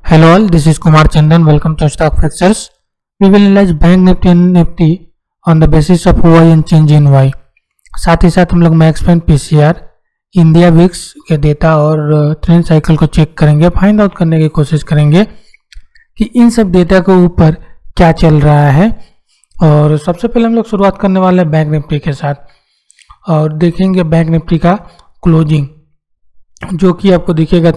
Hello all, this is Kumar Chandan. Welcome to Stock Fractures. We will analyze Bank Nifty and Nifty on the basis of Y and change in Y. साथ ही साथ हम लोग max pain PCR India VIX के data और trend cycle को check करेंगे, find out करने की कोशिश करेंगे कि इन सब डेटा के ऊपर क्या चल रहा है। और सबसे पहले हम लोग शुरुआत करने वाले हैं बैंक निफ्टी के साथ और देखेंगे बैंक निफ्टी का क्लोजिंग, जो कि आपको दिखेगा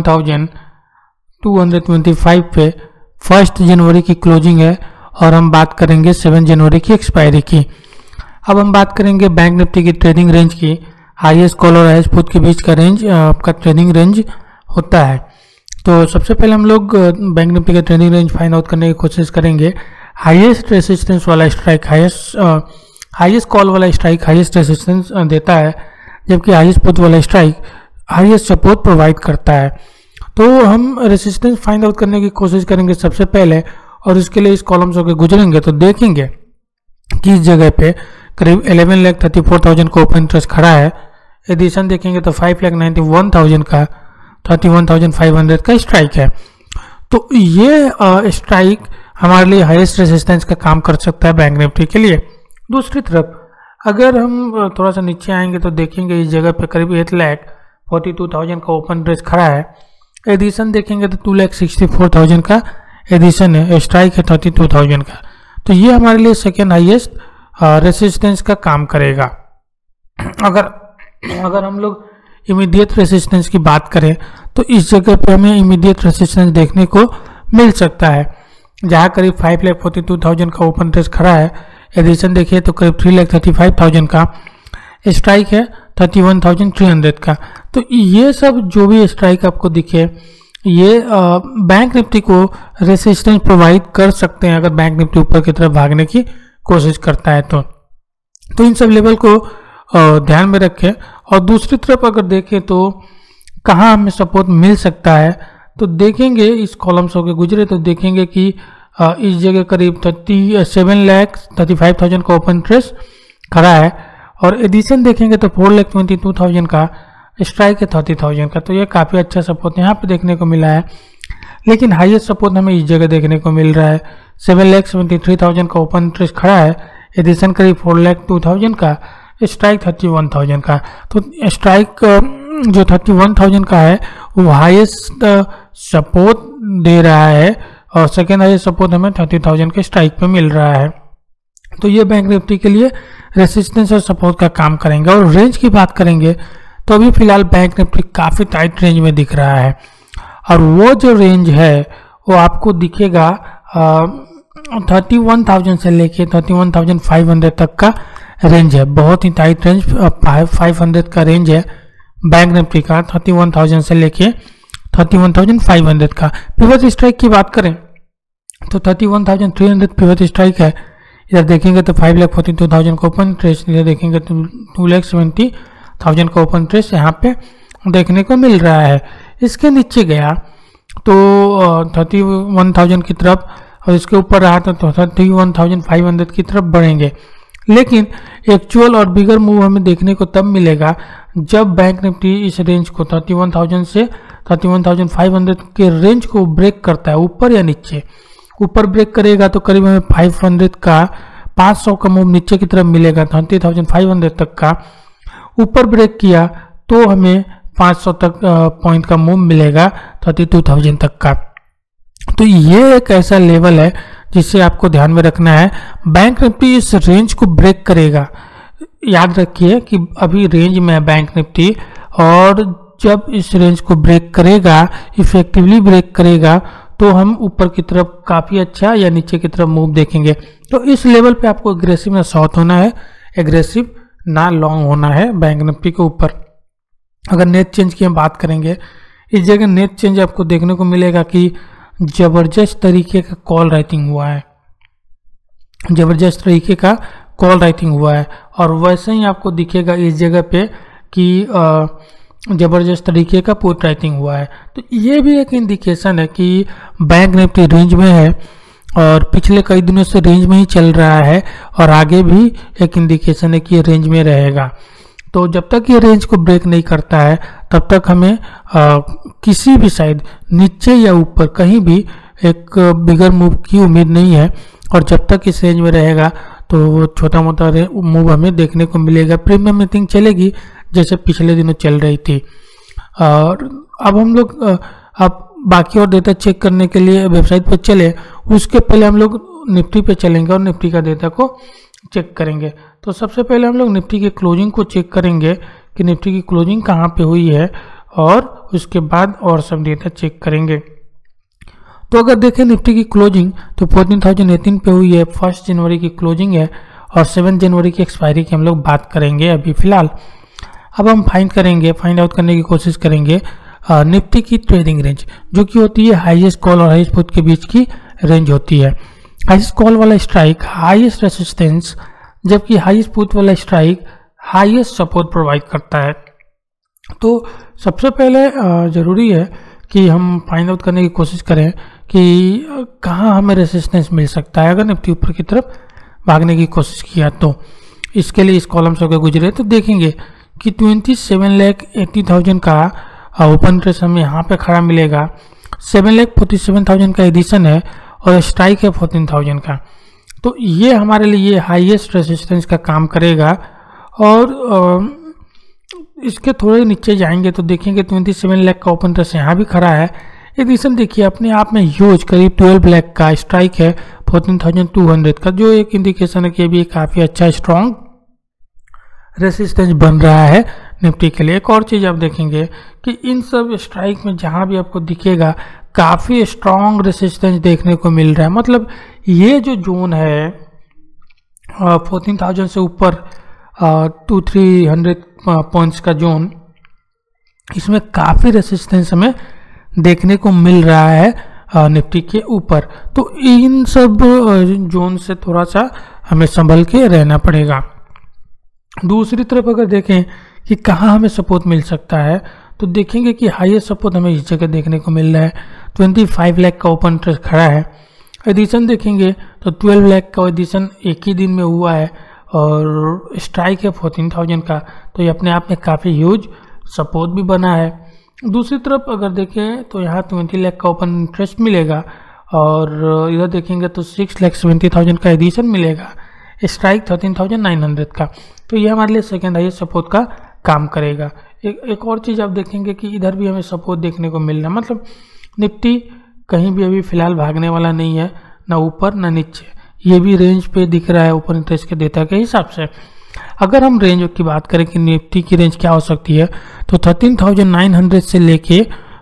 31,225 पे 1 जनवरी की क्लोजिंग है। और हम बात करेंगे 7 जनवरी की एक्सपायरी की। अब हम बात करेंगे बैंक निफ्टी की ट्रेडिंग रेंज की। हाईएस्ट कॉल और हाईएस्ट पुट के बीच का रेंज आपका ट्रेडिंग रेंज होता है। तो सबसे पहले हम लोग बैंक निफ्टी का ट्रेडिंग रेंज फाइंड आउट करने की कोशिश करेंगे। हाईएस्ट रेसिस्टेंस वाला स्ट्राइक हाईएस्ट कॉल वाला स्ट्राइक हाईएस्ट रेसिस्टेंस देता है, जबकि हाईएस्ट पुट वाला स्ट्राइक हाईएस्ट सपोर्ट प्रोवाइड करता है। तो हम रेसिस्टेंस फाइंड आउट करने की कोशिश करेंगे सबसे पहले, और इसके लिए इस कॉलम से होकर गुजरेंगे तो देखेंगे कि इस जगह पे करीब 11,34,000 का ओपन इंटरेस्ट खड़ा है। एडिशन देखेंगे तो 5,91,000 का 31,500 का स्ट्राइक है। तो ये स्ट्राइक हमारे लिए हाईएस्ट रेजिस्टेंस का काम कर सकता है बैंक निफ्टी के लिए। दूसरी तरफ अगर हम थोड़ा सा नीचे आएंगे तो देखेंगे इस जगह पे करीब 8,42,000 का ओपन इंटरेस्ट खड़ा है। एडिशन देखेंगे तो 2,64,000 का एडिशन है, स्ट्राइक है 32,000 का। तो ये हमारे लिए सेकेंड हाईएस्ट रेसिस्टेंस का काम करेगा। अगर हम लोग इमीडिएट रेसिस्टेंस की बात करें तो इस जगह पे हमें इमीडिएट रेसिस्टेंस देखने को मिल सकता है, जहाँ करीब 5,42,000 का ओपन इंटरेस्ट खड़ा है। एडिशन देखिए तो करीब 3,35,000 का, स्ट्राइक है 31,300 का। तो ये सब जो भी स्ट्राइक आपको दिखे ये बैंक निफ्टी को रेसिस्टेंस प्रोवाइड कर सकते हैं अगर बैंक निफ्टी ऊपर की तरफ भागने की कोशिश करता है तो इन सब लेवल को ध्यान में रखें। और दूसरी तरफ अगर देखें तो कहाँ हमें सपोर्ट मिल सकता है तो देखेंगे इस कॉलम से होकर गुजरे तो देखेंगे कि इस जगह करीब 37,35,000 का ओपन इंटरेस्ट खड़ा है। और एडिशन देखेंगे तो 4,22,000 का, स्ट्राइक है 30,000 का। तो ये काफ़ी अच्छा सपोर्ट यहाँ पे देखने को मिला है। लेकिन हाईएस्ट सपोर्ट हमें इस जगह देखने को मिल रहा है। 7,73,000 का ओपन इंटरेस्ट खड़ा है। एडिशन करीब 4,02,000 का, स्ट्राइक 31,000 का। तो स्ट्राइक जो 31,000 का है वो हाईएस्ट सपोर्ट दे रहा है और सेकेंड हाईएस्ट सपोर्ट हमें 30,000 के स्ट्राइक पे मिल रहा है। तो ये बैंक निफ्टी के लिए रेसिस्टेंस और सपोर्ट का काम करेंगे। और रेंज की बात करेंगे तो अभी फिलहाल बैंक निफ्टी काफ़ी टाइट रेंज में दिख रहा है, और वो जो रेंज है वो आपको दिखेगा 31,000 से लेके 31,500 तक का रेंज है। बहुत ही टाइट रेंज 500 का रेंज है बैंक निफ्टी का, 31,000 से लेके 31,500 का। पिवट स्ट्राइक की बात करें तो 31,300 पिवट स्ट्राइक है। इधर देखेंगे तो 5,42,000 का ओपन इंटरेस्ट, इधर देखेंगे तो 2,70,000 का ओपन इंटरेस्ट यहाँ पे देखने को मिल रहा है। इसके नीचे गया तो 31,000 की तरफ और इसके ऊपर रहा तो 31,500 की तरफ बढ़ेंगे। लेकिन एक्चुअल और बिगर मूव हमें देखने को तब मिलेगा जब बैंक निफ्टी इस रेंज को 31,000 से 31,500 के रेंज को ब्रेक करता है, ऊपर या नीचे। ऊपर ब्रेक करेगा तो करीब हमें 500 का मूव नीचे की तरफ मिलेगा 30,500 तक का। ऊपर ब्रेक किया तो हमें 500 तक पॉइंट का मूव मिलेगा 32,000 तक का। तो ये एक ऐसा लेवल है जिसे आपको ध्यान में रखना है। बैंक निफ्टी इस रेंज को ब्रेक करेगा, याद रखिए कि अभी रेंज में है बैंक निफ्टी, और जब इस रेंज को ब्रेक करेगा, इफेक्टिवली ब्रेक करेगा, तो हम ऊपर की तरफ काफ़ी अच्छा या नीचे की तरफ मूव देखेंगे। तो इस लेवल पे आपको एग्रेसिव ना शॉर्ट होना है, एग्रेसिव ना लॉन्ग होना है बैंक निफ्टी के ऊपर। अगर नेट चेंज की हम बात करेंगे, इस जगह नेट चेंज आपको देखने को मिलेगा कि ज़बरदस्त तरीके का कॉल राइटिंग हुआ है, ज़बरदस्त तरीके का कॉल राइटिंग हुआ है। और वैसे ही आपको दिखेगा इस जगह पे कि ज़बरदस्त तरीके का पुट राइटिंग हुआ है। तो ये भी एक इंडिकेशन है कि बैंक निफ्टी रेंज में है और पिछले कई दिनों से रेंज में ही चल रहा है, और आगे भी एक इंडिकेशन है कि ये रेंज में रहेगा। तो जब तक ये रेंज को ब्रेक नहीं करता है तब तक हमें किसी भी साइड नीचे या ऊपर कहीं भी एक बिगर मूव की उम्मीद नहीं है। और जब तक इस रेंज में रहेगा तो छोटा मोटा मूव हमें देखने को मिलेगा। प्रीमियम मीटिंग चलेगी जैसे पिछले दिनों चल रही थी। और अब हम लोग अब बाकी और डेटा चेक करने के लिए वेबसाइट पर चले, उसके पहले हम लोग निफ्टी पे चलेंगे और निफ्टी का डेटा को चेक करेंगे। तो सबसे पहले हम लोग निफ्टी की क्लोजिंग को चेक करेंगे कि निफ्टी की क्लोजिंग कहाँ पे हुई है, और उसके बाद और सब डेटा चेक करेंगे। तो अगर देखें निफ्टी की क्लोजिंग तो 14,018 पे हुई है, 1 जनवरी की क्लोजिंग है, और 7 जनवरी की एक्सपायरी की हम लोग बात करेंगे अभी फिलहाल। अब हम फाइंड आउट करने की कोशिश करेंगे निफ्टी की ट्रेडिंग रेंज, जो कि होती है हाईएस्ट कॉल और हाईएस्ट पुट के बीच की रेंज होती है। हाईएस्ट कॉल वाला स्ट्राइक हाईएस्ट रेसिस्टेंस, जबकि हाईएस्ट पुट वाला स्ट्राइक हाईएस्ट सपोर्ट प्रोवाइड करता है। तो सबसे पहले ज़रूरी है कि हम फाइंड आउट करने की कोशिश करें कि कहाँ हमें रेसिस्टेंस मिल सकता है अगर निफ्टी ऊपर की तरफ भागने की कोशिश किया। तो इसके लिए इस कॉलम से होकर गुजरे तो देखेंगे कि 27,80,000 का ओपन इंटरेस्ट हमें यहाँ पे खड़ा मिलेगा। 7,47,000 का एडिशन है और स्ट्राइक है 14,000 का। तो ये हमारे लिए हाईएस्ट रेजिस्टेंस का काम करेगा। और इसके थोड़े नीचे जाएंगे तो देखेंगे 27 लाख का ओपन इंटरेस्ट यहाँ भी खड़ा है। एडिशन देखिए अपने आप में ह्यूज, करीब 12 लाख का स्ट्राइक है 14,200 का, जो एक इंडिकेशन है कि अभी काफ़ी अच्छा स्ट्रॉन्ग रेसिस्टेंस बन रहा है निफ्टी के लिए। एक और चीज़ आप देखेंगे कि इन सब स्ट्राइक में जहाँ भी आपको दिखेगा काफ़ी स्ट्रॉन्ग रेसिस्टेंस देखने को मिल रहा है। मतलब ये जो जोन है 14,000 से ऊपर 200-300 पॉइंट्स का जोन, इसमें काफ़ी रेसिस्टेंस हमें देखने को मिल रहा है निफ्टी के ऊपर। तो इन सब जोन से थोड़ा सा हमें संभल के रहना पड़ेगा। दूसरी तरफ अगर देखें कि कहाँ हमें सपोर्ट मिल सकता है तो देखेंगे कि हाईएस्ट सपोर्ट हमें इस जगह देखने को मिल रहा है। 25 लाख का ओपन इंटरेस्ट खड़ा है। एडिशन देखेंगे तो 12 लाख का एडिशन एक ही दिन में हुआ है और स्ट्राइक है 14,000 का। तो ये अपने आप में काफ़ी ह्यूज सपोर्ट भी बना है। दूसरी तरफ अगर देखें तो यहाँ 20 लाख का ओपन इंटरेस्ट मिलेगा और इधर देखेंगे तो 6,70,000 का एडिशन मिलेगा, स्ट्राइक 13,900 का। तो ये हमारे लिए सेकेंड हाईएस्ट सपोर्ट का काम करेगा। एक और चीज़ आप देखेंगे कि इधर भी हमें सपोर्ट देखने को मिल रहा है। मतलब निफ्टी कहीं भी अभी फ़िलहाल भागने वाला नहीं है, ना ऊपर ना नीचे। ये भी रेंज पे दिख रहा है ओपन इंटरेस्ट के डेटा के हिसाब से। अगर हम रेंज की बात करें कि निफ्टी की रेंज क्या हो सकती है तो 13,900 से लेके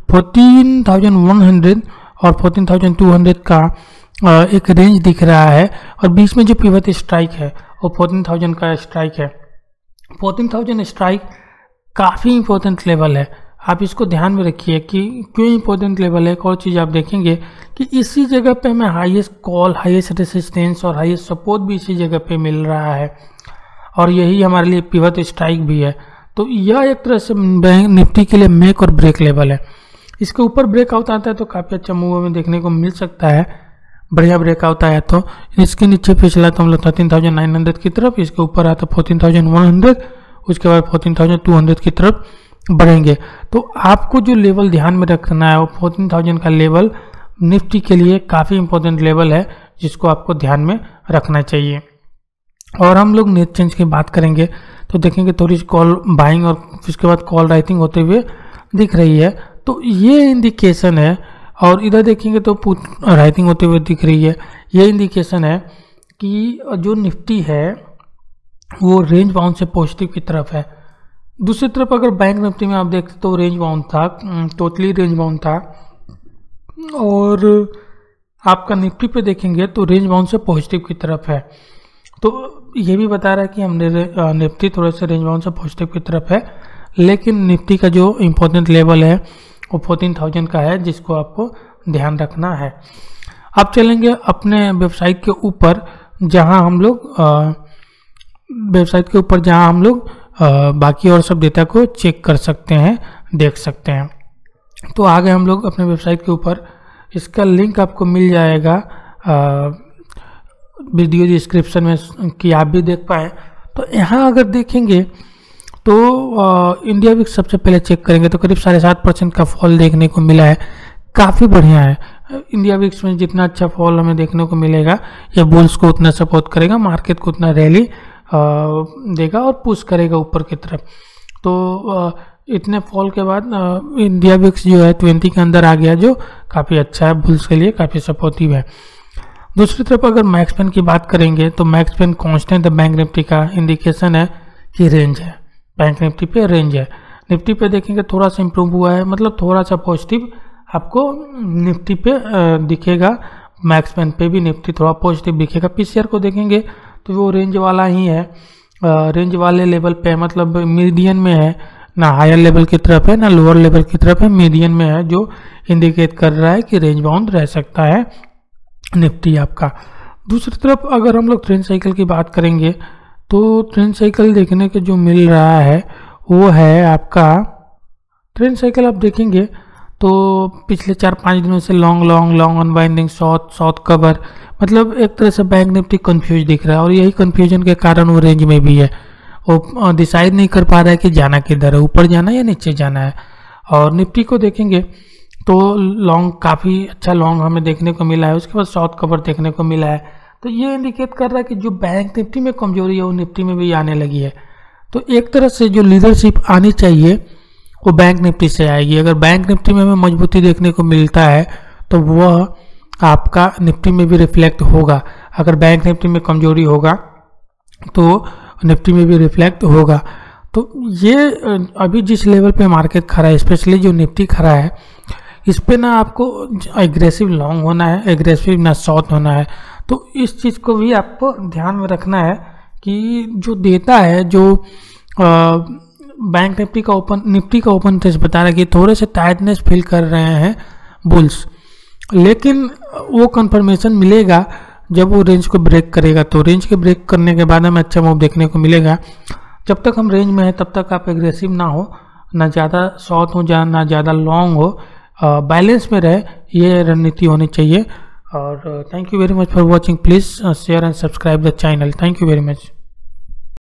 14,100 और 14,200 का एक रेंज दिख रहा है। और बीच में जो पिवट स्ट्राइक है वो 14,000 का स्ट्राइक है। 14,000 स्ट्राइक काफ़ी इंपॉर्टेंट लेवल है, आप इसको ध्यान में रखिए कि क्यों इंपॉर्टेंट लेवल है। एक और चीज़ आप देखेंगे कि इसी जगह पे हमें हाईएस्ट कॉल, हाईएस्ट रेसिस्टेंस और हाईएस्ट सपोर्ट भी इसी जगह पे मिल रहा है और यही हमारे लिए पिवट स्ट्राइक भी है। तो यह एक तरह से निफ्टी के लिए मेक और ब्रेक लेवल है। इसके ऊपर ब्रेकआउट आता है तो काफ़ी अच्छा मूव हमें देखने को मिल सकता है। बढ़िया ब्रेकआउट आया तो इसके नीचे फिसला तो हम लोग 13,900 की तरफ, इसके ऊपर आता 14,100, उसके बाद 14,200 की तरफ बढ़ेंगे। तो आपको जो लेवल ध्यान में रखना है वो 14,000 का लेवल निफ्टी के लिए काफ़ी इंपॉर्टेंट लेवल है, जिसको आपको ध्यान में रखना चाहिए। और हम लोग नेट चेंज की बात करेंगे तो देखेंगे थोड़ी सी कॉल बाइंग और उसके बाद कॉल राइटिंग होते हुए दिख रही है। तो ये इंडिकेशन है। और इधर देखेंगे तो पुट राइटिंग होते हुए दिख रही है। ये इंडिकेशन है कि जो निफ्टी है वो रेंज बाउंड से पॉजिटिव की तरफ है। दूसरी तरफ अगर बैंक निफ्टी में आप देखते तो रेंज बाउंड था, टोटली रेंज बाउंड था। और आपका निफ्टी पे देखेंगे तो रेंज बाउंड से पॉजिटिव की तरफ है। तो ये भी बता रहा है कि हमने निफ्टी थोड़े से रेंज बाउंड से पॉजिटिव की तरफ है, लेकिन निफ्टी का जो इम्पोर्टेंट लेवल है वो 14,000 का है, जिसको आपको ध्यान रखना है। अब चलेंगे अपने वेबसाइट के ऊपर जहां हम लोग बाकी और सब डेटा को चेक कर सकते हैं, देख सकते हैं। तो आगे हम लोग अपने वेबसाइट के ऊपर, इसका लिंक आपको मिल जाएगा वीडियो डिस्क्रिप्शन में कि आप भी देख पाए। तो यहाँ अगर देखेंगे तो इंडिया विक्स सबसे पहले चेक करेंगे तो करीब 7.5% का फॉल देखने को मिला है, काफ़ी बढ़िया है। इंडिया विक्स में जितना अच्छा फॉल हमें देखने को मिलेगा ये बुल्स को उतना सपोर्ट करेगा, मार्केट को उतना रैली देगा और पुश करेगा ऊपर की तरफ। तो इतने फॉल के बाद इंडिया विक्स जो है 20 के अंदर आ गया, जो काफ़ी अच्छा है, बुल्स के लिए काफ़ी सपोर्टिव है। दूसरी तरफ अगर मैक्स पेन की बात करेंगे तो मैक्स पेन कांस्टेंट है, बैंक निफ्टी का इंडिकेशन है कि रेंज है, बैंक निफ्टी पे रेंज है। निफ्टी पे देखेंगे थोड़ा सा इंप्रूव हुआ है, मतलब थोड़ा सा पॉजिटिव आपको निफ्टी पे दिखेगा, मैक्स पेन पे भी निफ्टी थोड़ा पॉजिटिव दिखेगा। पीसीआर को देखेंगे तो वो रेंज वाला ही है, रेंज वाले लेवल पे, मतलब मीडियन में है, ना हायर लेवल की तरफ है ना लोअर लेवल की तरफ है, मीडियन में है, जो इंडिकेट कर रहा है कि रेंज बाउंड रह सकता है निफ्टी आपका। दूसरी तरफ अगर हम लोग ट्रेंड साइकिल की बात करेंगे तो ट्रेंड साइकिल देखने के जो मिल रहा है वो है आपका, ट्रेंड साइकिल आप देखेंगे तो पिछले 4-5 दिनों से लॉन्ग अनवाइंडिंग शॉर्ट कवर, मतलब एक तरह से बैंक निफ्टी कंफ्यूज दिख रहा है और यही कंफ्यूजन के कारण वो रेंज में भी है, वो डिसाइड नहीं कर पा रहा है कि जाना किधर है, ऊपर जाना है या नीचे जाना है। और निफ्टी को देखेंगे तो लॉन्ग, काफ़ी अच्छा लॉन्ग हमें देखने को मिला है, उसके बाद शॉर्ट कवर देखने को मिला है। तो ये इंडिकेट कर रहा है कि जो बैंक निफ्टी में कमजोरी है वो निफ्टी में भी आने लगी है। तो एक तरह से जो लीडरशिप आनी चाहिए वो बैंक निफ्टी से आएगी। अगर बैंक निफ्टी में हमें मजबूती देखने को मिलता है तो वह आपका निफ्टी में भी रिफ्लेक्ट होगा, अगर बैंक निफ्टी में कमजोरी होगा तो निफ्टी में भी रिफ्लेक्ट होगा। तो ये अभी जिस लेवल पे मार्केट खड़ा है, स्पेशली जो निफ्टी खड़ा है, इस पे ना आपको एग्रेसिव लॉन्ग होना है, एग्रेसिव ना शॉर्ट होना है। तो इस चीज़ को भी आपको ध्यान में रखना है कि जो देता है, जो बैंक निफ्टी का ओपन टेस्ट बता रहा है कि थोड़े से टाइटनेस फील कर रहे हैं बुल्स, लेकिन वो कंफर्मेशन मिलेगा जब वो रेंज को ब्रेक करेगा। तो रेंज के ब्रेक करने के बाद हमें अच्छा मूव देखने को मिलेगा। जब तक हम रेंज में हैं तब तक आप एग्रेसिव ना हो, ना ज़्यादा शॉर्ट हो, ना ज़्यादा लॉन्ग हो, बैलेंस में रहे, ये रणनीति होनी चाहिए। और thank you very much for watching, please share and subscribe the channel. Thank you very much.